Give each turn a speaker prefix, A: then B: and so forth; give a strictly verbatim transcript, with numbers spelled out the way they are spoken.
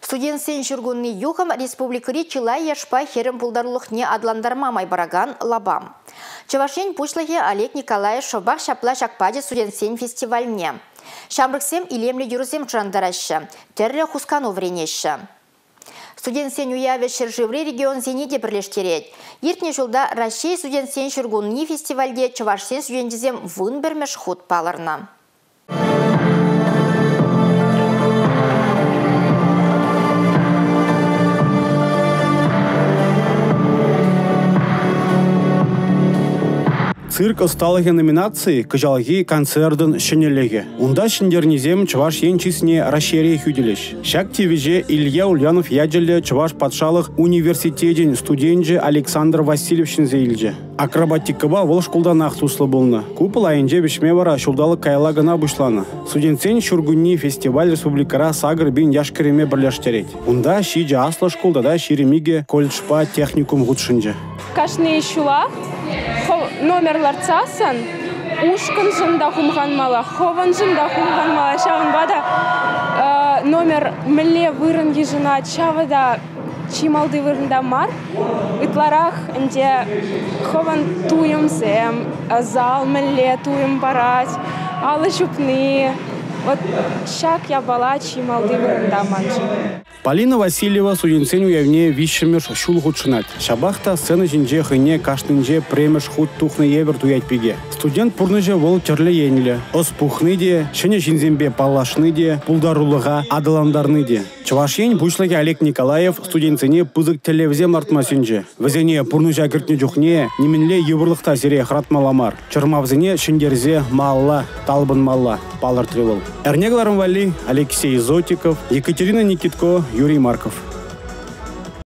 A: Студентсен жүргінні юхам республикари чылай яшпа херім пулдарлық не адландарма майбараган лабам. Чавашен пушлығы Олег Николаев шобақ шапла шакпаде студентсен фестивальне. Шамрыксем илемлі юрзем жандарашы, терлі хускану вренеші. Студентсен уяве шыржывры регион зенеде бірлештерет. Ертне жылда Россия студентсен жүргінні фестивальде Чавашсен студентізем вын бірмеш худ палырна.
B: Цирк ысталығы номинации кыжалги концердын шенелеге. Унда шиндернизем Чуваш енчисне расширей хюделеш. Шак тивеже Илья Ульянов яджеле Чуваш патшалық университетен студенже Александр Васильевичен зейлже. Акробатикаба вол школдан ақтуслы болны. Купыл айынже бешме бара шулдалы кайлагына бұшланы. Студентсен шургунни фестиваль республикара сагыр бен яшкіреме бірлештерет. Унда шиже асла школдада ширемиге колледжпа техникум гудшынже.
C: Кашны шула номерлар цасан, ушкан жында хумганмала, хован жында хумганмала, шаван бада номер мле вырын ежина, чавада чималды вырында мар, итларах, инде хован туем зем, зал мле туем барать, алы жупны, вот шак я бала чималды вырында манжы.
B: Полина Васильева студентсен уявне вишемеш шул худшынат. Шабахта сцена жинже хыне каштынже премеш худ тухны евер туятпиге. Студент пурныже вол черле енілі. Ос пухны де, шыне жинзембе палашны де, пулдарулыға адыламдарны де. Чувашен пушлығы Олег Николаев студентсене пызык телевизем артмасынже. Візене пурныжа кіртне жүхне, неменле еврлықта зере хратмаламар. Чырмавзене шындерзе малла, талбын малла, палар тревел. Эрнегларым вали Алексей Зотиков, Екатерина Никитко, Юрий Марков.